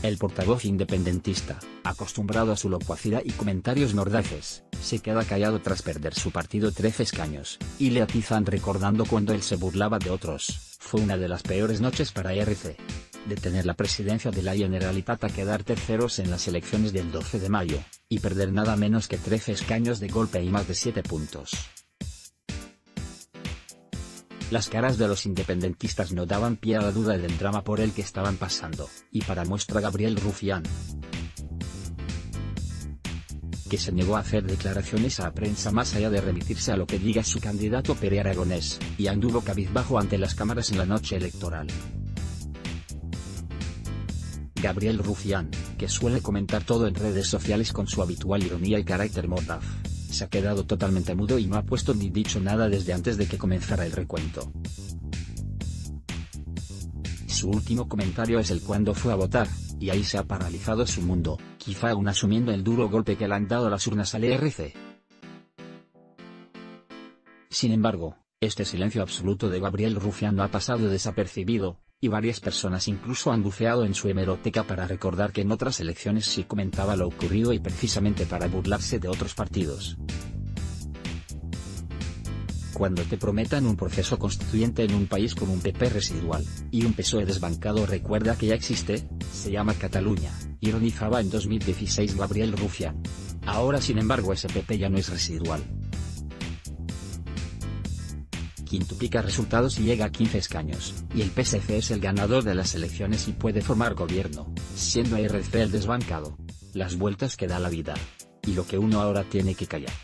El portavoz independentista, acostumbrado a su locuacidad y comentarios mordaces, se queda callado tras perder su partido 13 escaños, y le atizan recordando cuando él se burlaba de otros. Fue una de las peores noches para RC. De tener la presidencia de la Generalitat a quedar terceros en las elecciones del 12 de mayo, y perder nada menos que 13 escaños de golpe y más de 7 puntos. Las caras de los independentistas no daban pie a la duda del drama por el que estaban pasando, y para muestra Gabriel Rufián, que se negó a hacer declaraciones a la prensa más allá de remitirse a lo que diga su candidato Pere Aragonés, y anduvo cabizbajo ante las cámaras en la noche electoral. Gabriel Rufián, que suele comentar todo en redes sociales con su habitual ironía y carácter mordaz, se ha quedado totalmente mudo y no ha puesto ni dicho nada desde antes de que comenzara el recuento. Su último comentario es el cuando fue a votar, y ahí se ha paralizado su mundo, quizá aún asumiendo el duro golpe que le han dado las urnas al ERC. Sin embargo, este silencio absoluto de Gabriel Rufián no ha pasado desapercibido, y varias personas incluso han buceado en su hemeroteca para recordar que en otras elecciones sí comentaba lo ocurrido y precisamente para burlarse de otros partidos. Cuando te prometan un proceso constituyente en un país con un PP residual, y un PSOE desbancado recuerda que ya existe, se llama Cataluña, ironizaba en 2016 Gabriel Rufián. Ahora sin embargo ese PP ya no es residual. Quintuplica resultados y llega a 15 escaños, y el PSC es el ganador de las elecciones y puede formar gobierno, siendo ERC el desbancado. Las vueltas que da la vida. Y lo que uno ahora tiene que callar.